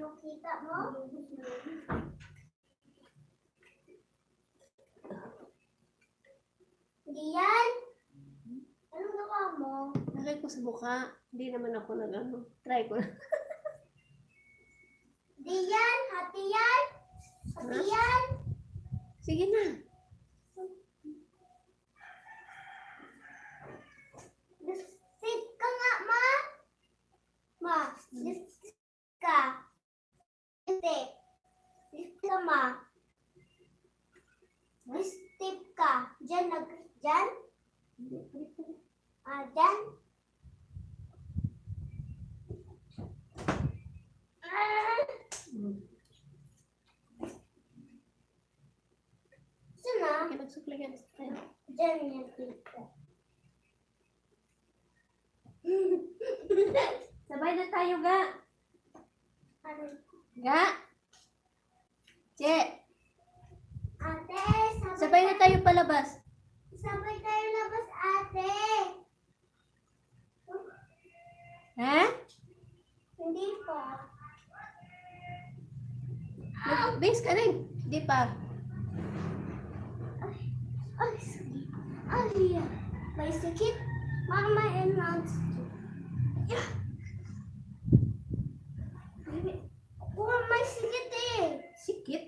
Anong kita mo? Diyan? Anong gawa mo? Lagay ko sa mukha. Hindi naman ako nag-ano. Try ko na. Diyan? Hati yan? Hati yan? Sige na. Sit ka nga, ma. Ma, sit ka. Hindi. Sit ka, ma. Step ka. Diyan, diyan? Diyan? Sana? Kinagsuklagan sa tayo. Diyan yung kita. Sabay na tayo, ga. Ano? Ga. Che. Ate, Sabay na tayo palabas. sabay tayo labas, ate. Ha? Hindi pa. Mag-base ka rin. Di pa. Ay, sakit. Ay, may sakit. Mama announced. Yeah. Oh, may sakit eh. Sikit.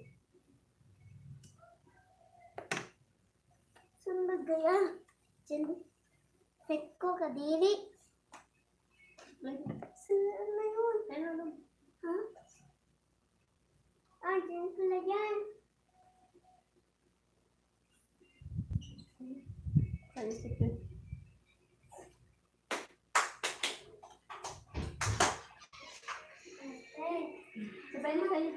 Saan ba gaya? Diyan. Fit ko kadiri. Saan na yun? Ano? Ha? Diyan pala yan. Sikit. Okay. Sabay na tayo.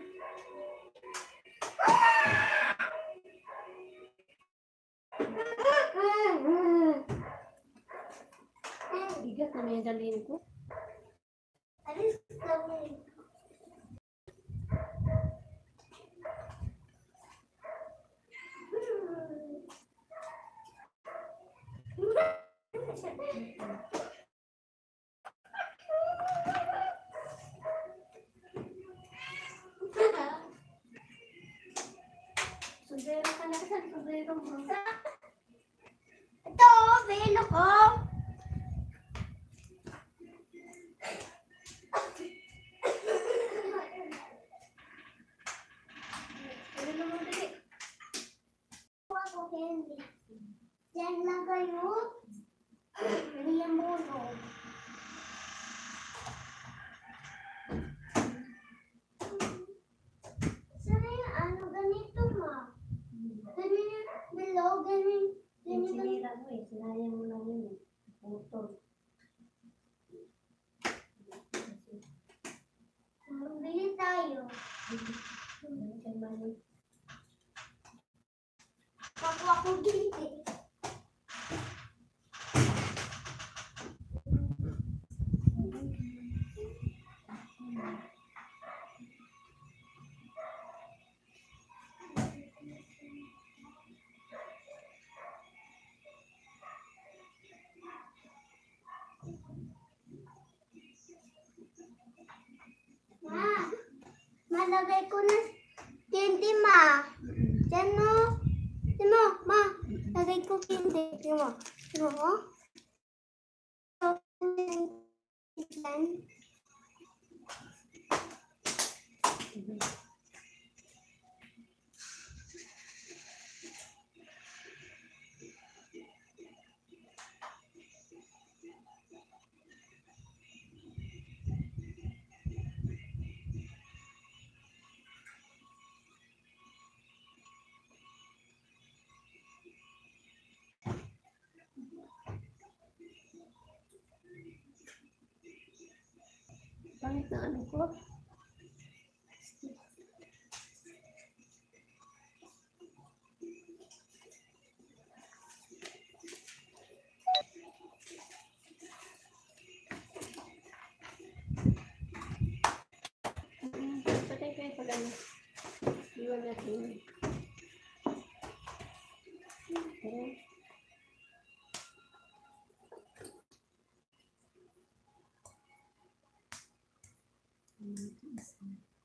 Bigat na may dalhin ko. Alis kami. Sundero ka na sa sundero mo. Ito, velo ko. Ano naman dali? Ako candy. Diyan lang kayo. Hindi yan muno. Sana yung ano ganito, ma? Ganito yung below, ganito. Yung Ganito. sinira mo eh. Sinayang mo lang yun eh. Putol. Bili tayo. Ako gindi. Ma, malagay ko na candy, ma. Diyan mo. Diyan mo, ma. Lagay ko candy. Diyan mo. Diyan mo. Diyan. Pangit na ano ko. Patay kayo pag ano. Iwan natin. Okay. Matiis na.